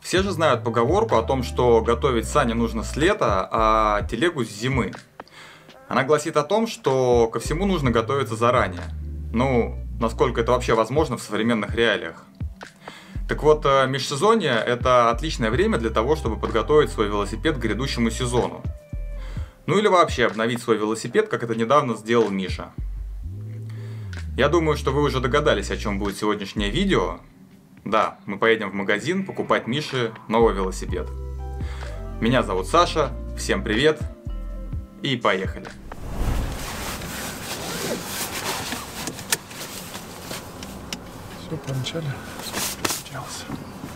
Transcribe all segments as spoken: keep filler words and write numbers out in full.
Все же знают поговорку о том, что готовить сани нужно с лета, а телегу с зимы. Она гласит о том, что ко всему нужно готовиться заранее. Ну, насколько это вообще возможно в современных реалиях. Так вот, межсезонье – это отличное время для того, чтобы подготовить свой велосипед к грядущему сезону. Ну или вообще обновить свой велосипед, как это недавно сделал Миша. Я думаю, что вы уже догадались, о чем будет сегодняшнее видео. Да, мы поедем в магазин покупать Мише новый велосипед. Меня зовут Саша, всем привет и поехали. Все, помчали. Делался.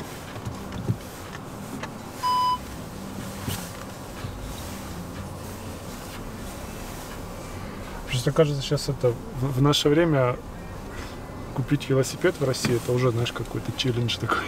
Просто кажется, сейчас это в, в наше время купить велосипед в России, это уже, знаешь, какой-то челлендж такой.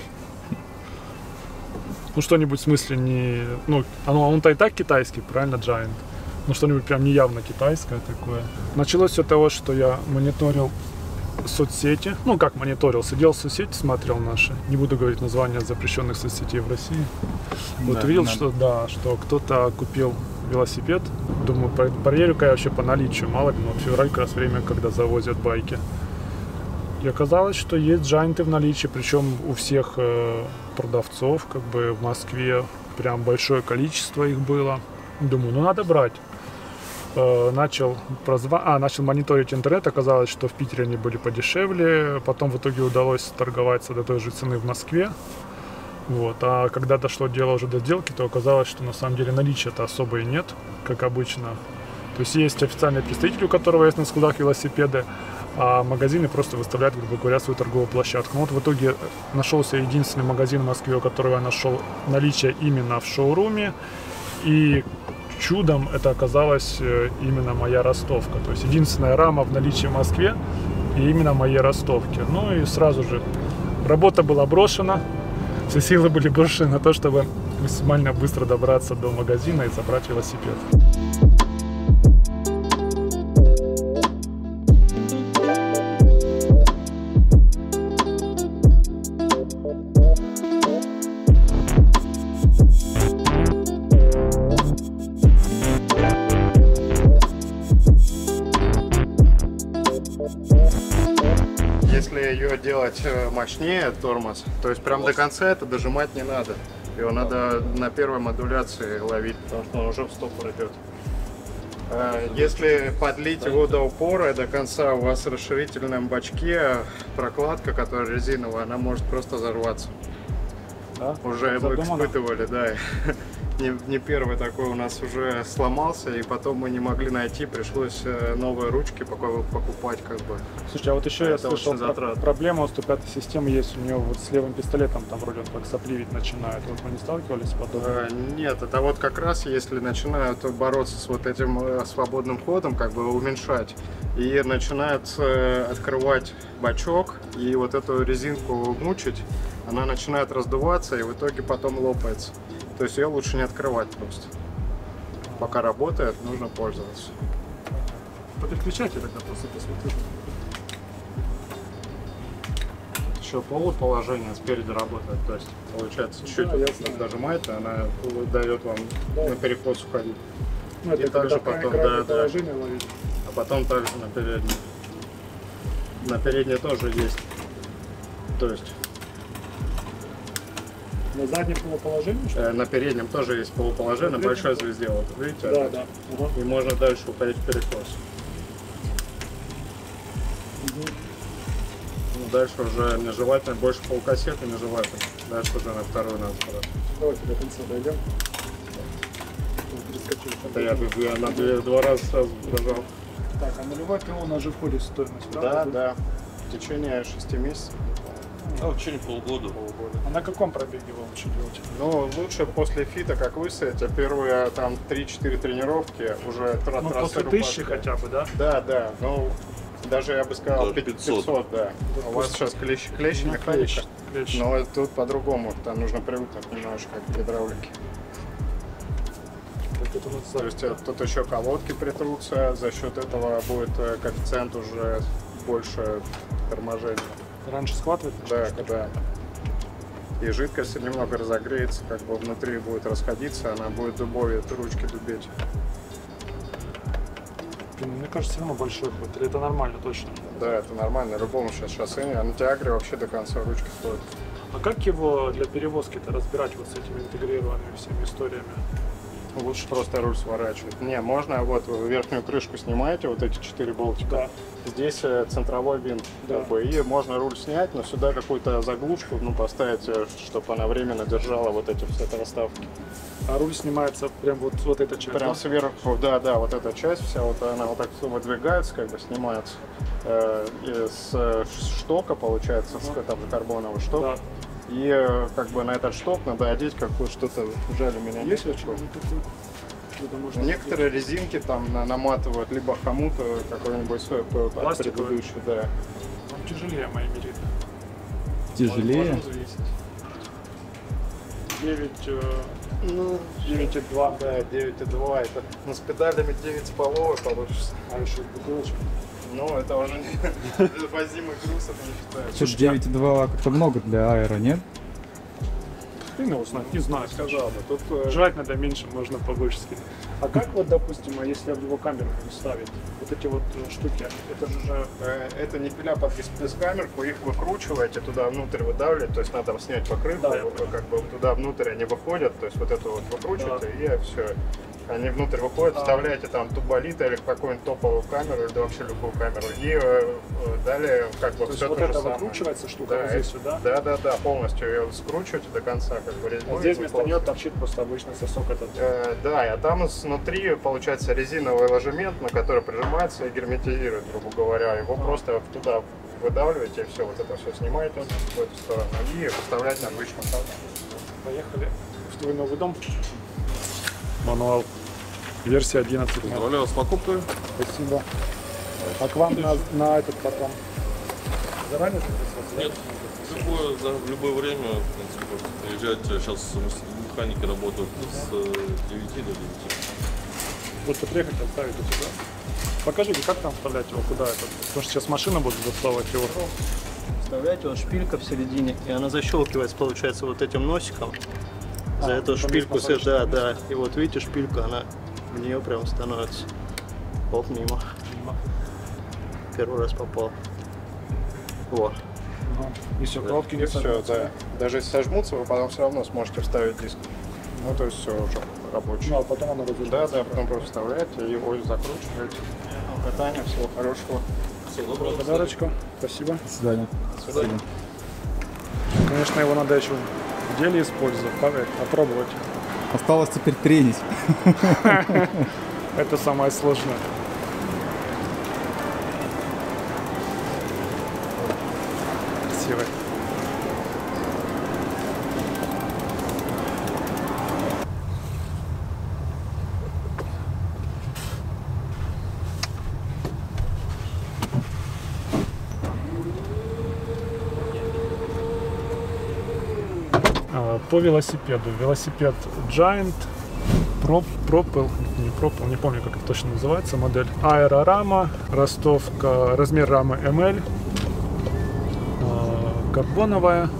Ну, что-нибудь в смысле не... Ну, оно, он-то и так китайский, правильно, Giant? Ну, что-нибудь прям неявно китайское такое. Началось все с того, что я мониторил соцсети. Ну, как мониторил? Сидел в соцсети, смотрел наши. Не буду говорить названия запрещенных соцсетей в России. Вот да, видел, надо. что, да, что кто-то купил велосипед. Думаю, проверю-ка я вообще по наличию. Мало ли, ну, февраль как раз время, когда завозят байки. И оказалось, что есть джайнты в наличии, причем у всех э, продавцов, как бы в Москве прям большое количество их было. Думаю, ну надо брать. Э, начал, прозва... а, начал мониторить интернет, оказалось, что в Питере они были подешевле, потом в итоге удалось торговаться до той же цены в Москве. Вот. А когда дошло дело уже до сделки, то оказалось, что на самом деле наличия-то особо и нет, как обычно. То есть есть официальный представитель, у которого есть на складах велосипеды, а магазины просто выставляют, грубо говоря, свою торговую площадку. Ну вот в итоге нашелся единственный магазин в Москве, у которого я нашел наличие именно в шоуруме. И чудом это оказалась именно моя ростовка. То есть единственная рама в наличии в Москве и именно моей ростовки. Ну и сразу же работа была брошена. Все силы были брошены на то, чтобы максимально быстро добраться до магазина и забрать велосипед. Если ее делать мощнее, тормоз, то есть прям до конца это дожимать не надо. Его надо на первой модуляции ловить, потому что он уже в стопор идет. Если подлить его до упора и до конца, у вас в расширительном бачке прокладка, которая резиновая, она может просто взорваться. Да? Уже мы испытывали, да. Не, не первый такой у нас уже сломался, и потом мы не могли найти, пришлось новые ручки покупать, как бы. Слушай, а вот еще я слышал, про проблема у сто пятой системы есть, у него вот с левым пистолетом, там вроде он как сопливить начинает. Вот вы не сталкивались с подобным? А, нет, это вот как раз если начинают бороться с вот этим свободным ходом, как бы уменьшать, и начинают открывать бачок, и вот эту резинку мучить, она начинает раздуваться, и в итоге потом лопается. То есть ее лучше не открывать просто. Пока работает, нужно пользоваться. Подключайте тогда просто посмотрю. Еще полуположение спереди работает. То есть получается чуть-чуть да, нажимаете, она дает вам да. на перекос уходить. Ну, это и также потом да, да. ловить. А потом также на передней. На передней тоже есть. То есть. На заднем полуположении? Что? На переднем тоже есть полуположение, на большой звезде, вот видите? Да, да. Угу. И можно дальше уходить в перекос. Угу. Ну, дальше уже нежелательно, больше полкассеты нежелательно. Дальше уже на вторую надо брать. Давайте до конца дойдем. Это я, я на две, два раза сразу нажал. Так, а нулевой ТО у нас же входит в стоимость, правда? Да, да. В течение шести месяцев. Ну, в течение полгода. полгода. А на каком пробеге вы лучше делаете? Ну, лучше после фита, как вы садите, первые там три-четыре тренировки уже трассы. Ну, после тысячи хотя бы, да? Да, да. Ну, даже я бы сказал пятьсот, пятьсот да. Да. У вас сейчас клещи, клещи, ну, механика. клещ. Но тут по-другому, там нужно привыкнуть немножко к гидравлике. То есть тут еще колодки притрутся, за счет этого будет коэффициент уже больше торможения. Раньше схватывает? Да, да. и жидкость немного разогреется, как бы внутри будет расходиться, она будет дубовью эту ручки дубеть. Мне кажется, все равно большой ход. Или это нормально точно? Да, это нормально. Любому сейчас шоссейне. А на Тиагре вообще до конца ручки ходит. А как его для перевозки-то разбирать вот с этими интегрированными всеми историями? Лучше просто руль сворачивать. Не, можно вот верхнюю крышку снимаете, вот эти четыре болтика. Да. Здесь центровой винт, Да. как бы, и можно руль снять, но сюда какую-то заглушку, ну, поставить, чтобы она временно держала вот эти все расставки. А руль снимается прям вот, вот эта часть? Прям да? сверху, да, да, вот эта часть вся, вот она вот так выдвигается, как бы снимается. Э, и с штока, получается, с, там же карбоновый шток. Да. И э, как бы на этот шток надо одеть какое что-то уже алюминиевое. Есть вообще? Некоторые резинки там на- наматывают, либо хомут э, какой-нибудь свой п- от Пластиковый? предыдущий, да. Он тяжелее моей мерит. Тяжелее? Можно взвесить. девять, э, Ну, девять и два. да, девять и два, это, ну, с педалями девять с половой получится. А еще бутылочка. Ну, это уже не возимый груз, это не считается. Тут девять и два как-то много для аэро, нет? Ты его знать, не знаю. Сказал бы, тут э, Жрать надо меньше, можно побольше скинуть. А как вот, допустим, а если в его камеру ставить, вот эти вот э, штуки, это же же... э, это не пиля под бескамерку, их выкручиваете, туда внутрь выдавливаете, то есть надо снять покрывку, Да, я вот, как бы туда внутрь они выходят, то есть вот эту вот выкручиваете, и все. Они внутрь выходят, А. вставляете там туболит или какую-нибудь топовую камеру, или вообще любую камеру, и э, э, далее как бы То есть все вот то же это самое. выкручивается штука, Да, вот здесь сюда? Да, да, да, полностью ее скручиваете до конца, как бы резьбой. А здесь вместо нее полностью. торчит просто обычный сосок этот. Э, да, а там внутри получается резиновый ложемент, на который прижимается и герметизирует, грубо говоря. Его просто туда выдавливаете, и все, вот это все снимаете в эту сторону и вставляете на обычную карту. Поехали в твой новый дом. Мануал. Версия одиннадцать. Поздравляю с покупкой. Спасибо. А к вам на, на этот потом? Заранее записаться? Нет, любое, за, в любое время, в принципе, можете приезжать. Сейчас механики работают с девяти до девяти. Просто приехать, оставить у тебя. Покажите, как там вставлять его, куда это? Потому что сейчас машина будет засовывать его. Вставляете, вот шпилька в середине, и она защелкивается, получается, вот этим носиком. За А, эту там шпильку, есть все, да, посадочная да. И вот видите, шпилька, она в нее прям становится. Оп, мимо. Первый раз попал. Во. И все, кнопки не И все, сажаются. да. Даже если сожмутся, вы потом все равно сможете вставить диск. Ну, то есть все уже рабочее. Ну, а потом оно Да, разъезжается. да, потом просто вставляете, его закручиваете. Катание, всего хорошего. Всего доброго. Подарочку. Спасибо. До свидания. До свидания. Конечно, его надо еще в деле использовать, попробовать. Осталось теперь тренить. Это самое сложное. Красивый. А, По велосипеду. Велосипед Giant Pro, Propel, не Propel, не помню, как это точно называется, модель. Аэрорама, ростовка, размер рамы эм эль, а, карбоновая,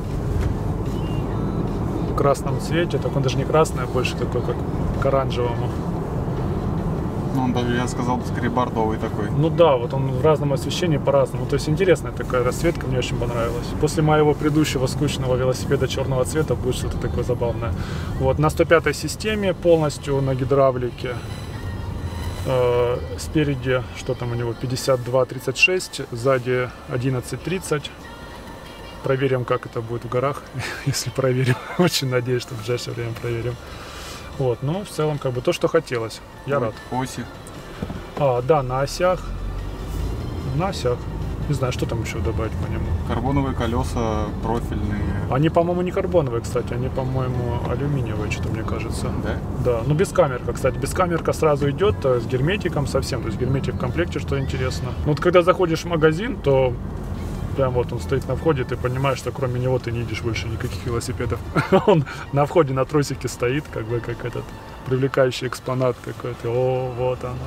в красном цвете, так он даже не красный, а больше такой, как к оранжевому. Ну, он даже, я сказал бы, скорее бордовый такой. Ну да, вот он в разном освещении по-разному. То есть интересная такая расцветка, мне очень понравилась. После моего предыдущего скучного велосипеда черного цвета будет что-то такое забавное. Вот, на сто пятой системе, полностью на гидравлике. Э, спереди, что там у него, пятьдесят два тридцать шесть, сзади одиннадцать тридцать. Проверим, как это будет в горах, если проверим. Очень надеюсь, что в ближайшее время проверим. Вот, ну, в целом, как бы то, что хотелось. Я рад. Оси. А, да, на осях. На осях. Не знаю, что там еще добавить по нему. Карбоновые колеса, профильные. Они, по-моему, не карбоновые, кстати. Они, по-моему, алюминиевые, что-то мне кажется. Да? Да, ну без камерка, кстати. Без камерка сразу идет э, с герметиком совсем. То есть герметик в комплекте, что интересно. Но вот когда заходишь в магазин, то прям вот он стоит на входе, ты понимаешь, что кроме него ты не видишь больше никаких велосипедов. Он на входе на тросике стоит, как бы как этот привлекающий экспонат какой-то. О, вот оно.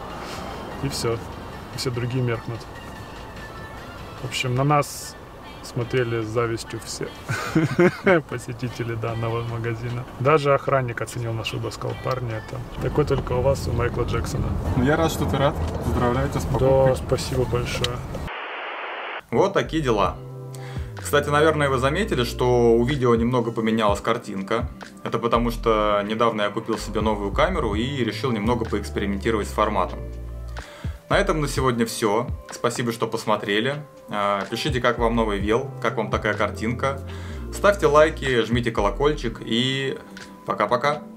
И все. И все другие меркнут. В общем, на нас с смотрели с завистью все посетители данного магазина. Даже охранник оценил наш выбор, сказал: парни, это такой только у вас, у Майкла Джексона. Ну, я рад, что ты рад. Поздравляю тебя с покупкой. Да, спасибо большое. Вот такие дела. Кстати, наверное, вы заметили, что у видео немного поменялась картинка. Это потому, что недавно я купил себе новую камеру и решил немного поэкспериментировать с форматом. На этом на сегодня все. Спасибо, что посмотрели. Пишите, как вам новый вел, как вам такая картинка. Ставьте лайки, жмите колокольчик и пока-пока.